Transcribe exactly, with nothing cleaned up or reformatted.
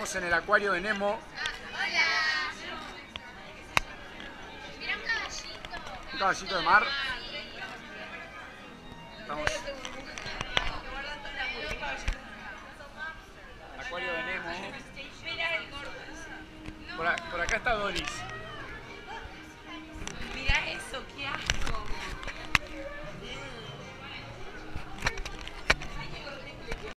Estamos en el acuario de Nemo. Hola. Mira un caballito. Un caballito de mar. Estamos. Acuario de Nemo. Por, a, por acá está Doris.